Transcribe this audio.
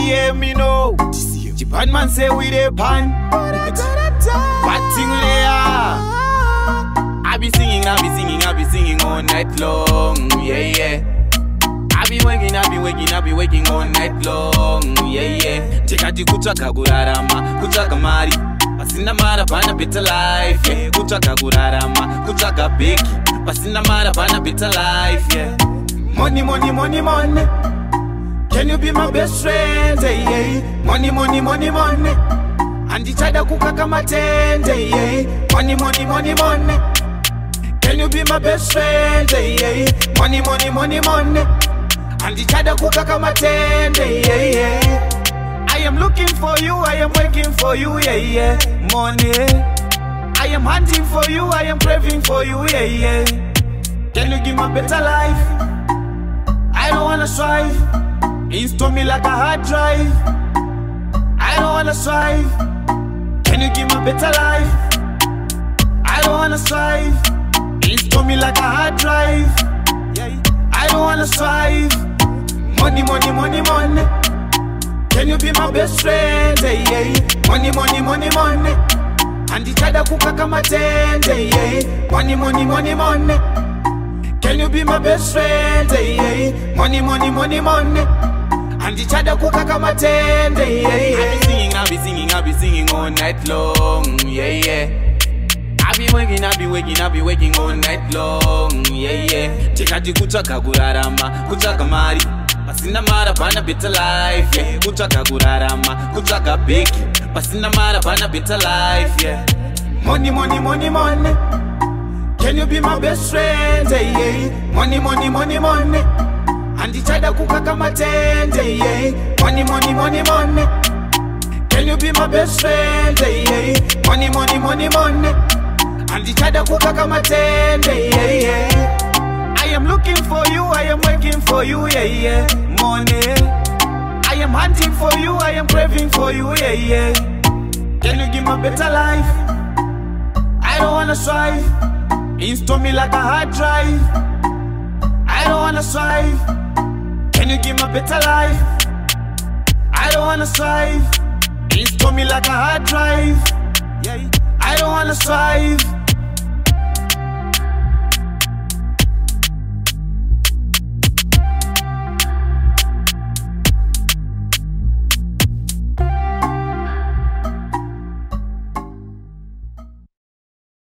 DCM, you know. Japan man say we dey pan. What thing they are? I be singing all night long, yeah, yeah. I be waking all night long, yeah, yeah. Chekati kuchaka gurarama, kuchaka mari. Pasina mara pana better life, yeah. Kuchaka gurarama, kuchaka beki. Pasina mara pana better life, yeah. Money, money, money, money. Can you be my best friend, yeah? Money, money, money, money. And each other kuka kama tende, yeah. Money, money, money, money. Can you be my best friend, yeah? Money, money, money, money. And each other kuka kama tende, yeah, yeah. I am looking for you, I am waiting for you, yeah, yeah. Money. I am hunting for you, I am craving for you, yeah, yeah. Can you give me a better life? I don't wanna strive. Install me like a hard drive. I don't wanna strive. Can you give me a better life? I don't wanna strive. Install me like a hard drive. I don't wanna strive. Money, money, money, money. Can you be my best friend? Yeah. Money, money, money, money. And each other kuka kama tende. Yeah. Money, money, money, money. Can you be my best friend? Yeah. Money, money, money, money. And each other kuka kama tende. Yeah. I be singing all night long. Yeah, yeah. I be waking all night long, yeah, yeah. Chekati kuchaka gurarama, kuchaka mari. Pasina mara pana better life, yeah. Kuchaka gurarama, kuchaka beki. Pasina mara pana better life, yeah. Money, money, money, money. Can you be my best friend, yeah? Money, money, money, money. And each other kuka kama tende, yeah. Money, money, money, money. Can you be my best friend, yeah? Money, money, money, money. And each other kuka kama tende, yeah, yeah. I am looking for you, I am waiting for you, yeah, yeah. Money. I am hunting for you, I am craving for you, yeah, yeah. Can you give me a better life? I don't wanna strive. Install me like a hard drive. I don't wanna strive. Can you give me a better life? I don't wanna strive. Install me like a hard drive. I don't wanna strive.